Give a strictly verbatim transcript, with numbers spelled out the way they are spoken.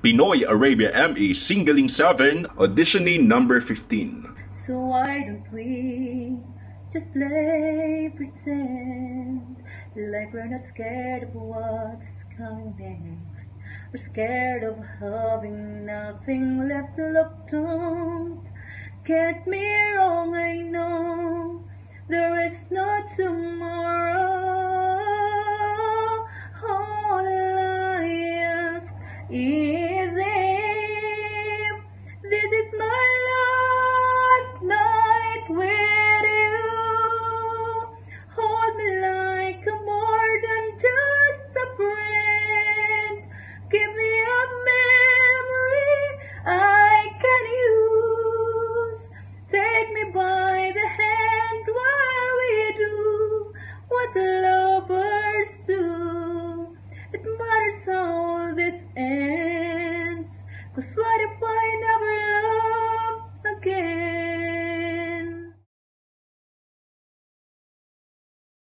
Pinoy Arabia M E Sing Galing seven, Auditionee number fifteen. So why don't we just play pretend, like we're not scared of what's coming next. We're scared of having nothing left. Look, don't get me wrong, I know there is no tomorrow. All I ask is if this is my last night with you. Hold me like a more than just a friend. Give me a memory I can use. Take me by the hand while we do what lovers do. It matters how this ends, 'cause what if I never love